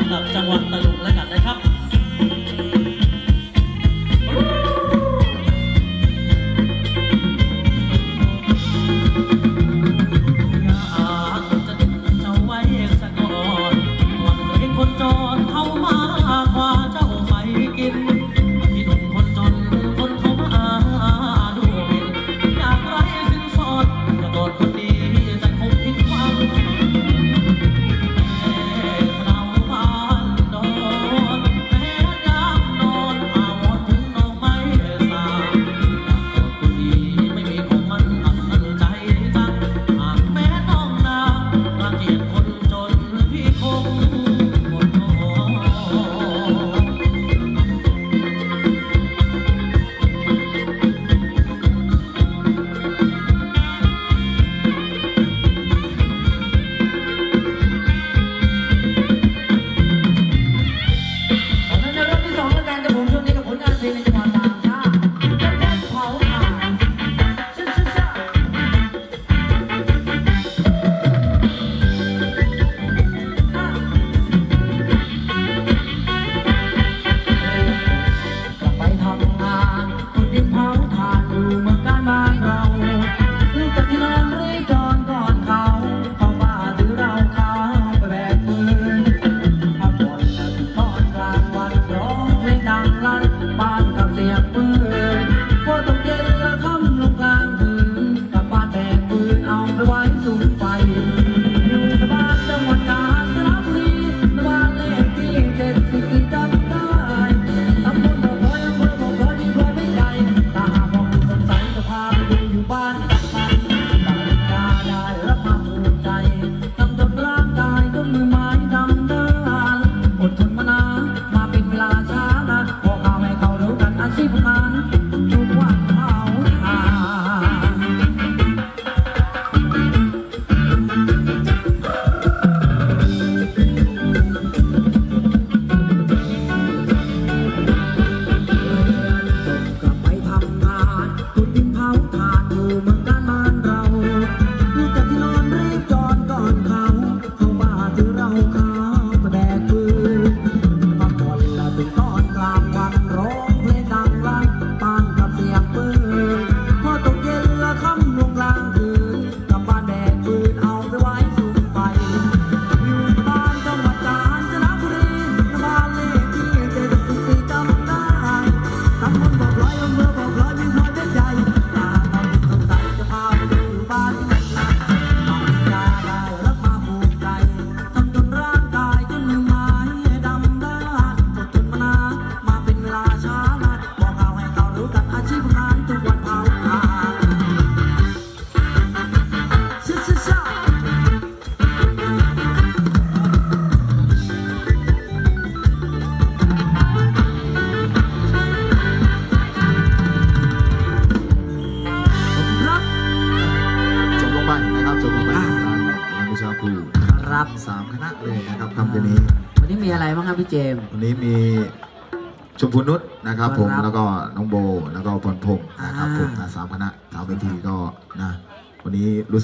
กับจังหวัดตะลุงแล้วกันนะครับคนจนเข้ามากว่าเจ้าไปกินพี่หนุ่มคนจนคนเข้ามาดูหมิ่นอยากไร้สินสอดจะโดนคนดีแต่คงผิดหวังสาวบ้านโดนแม้ยามนอนอาวรถึงน้องไม่สาอยากโดนคนดีไม่มีของมันตั้งใจจังหากแม้น้องนางรังเกียจคนจนพี่คงครับ3 คณะเลยนะครับคำนี้วันนี้มีอะไรบ้างครับพี่เจมส์วันนี้มีชมพูนุชนะครับผมแล้วก็น้องโบแล้วก็พรพงศ์นะครับผม3 คณะ3 เวทีก็นะวันนี้รู้